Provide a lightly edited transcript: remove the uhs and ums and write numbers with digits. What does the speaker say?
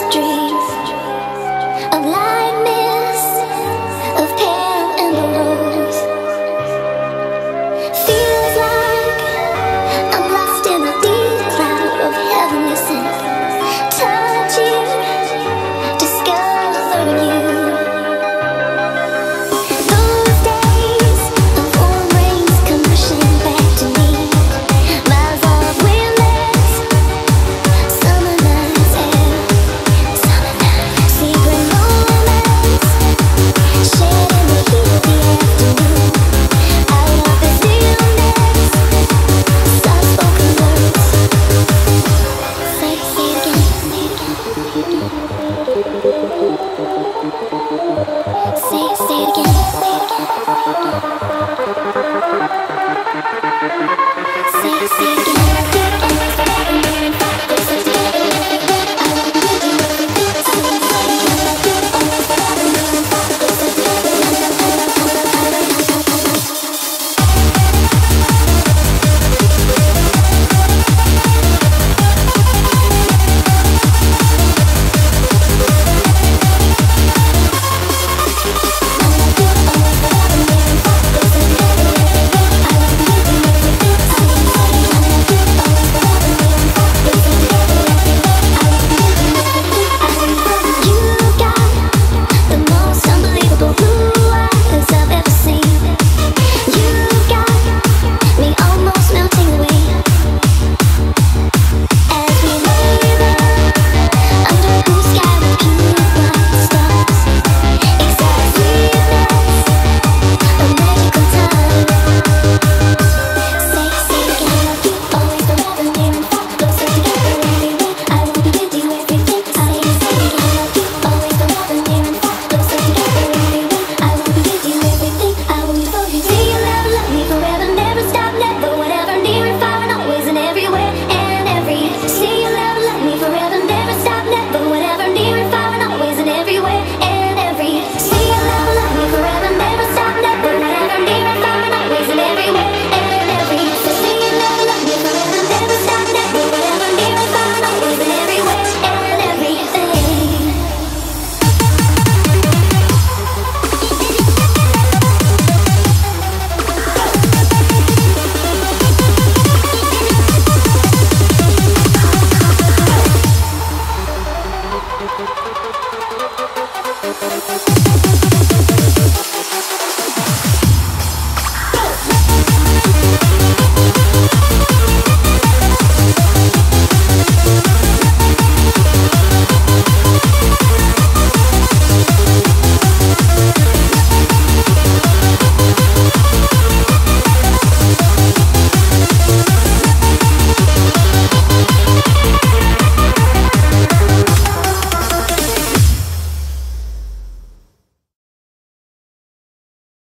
streets of light mist, of pale amber rose. Feels like I'm lost in a deep cloud of heavenly scent. Touching, discovering you. Those days of warm rains come rushing back to me. Miles of windless summer nights and secret moments shared in the heat of the afternoon. Out of the stillness, soft-spoken words. Say it again. Say it again. Say it again.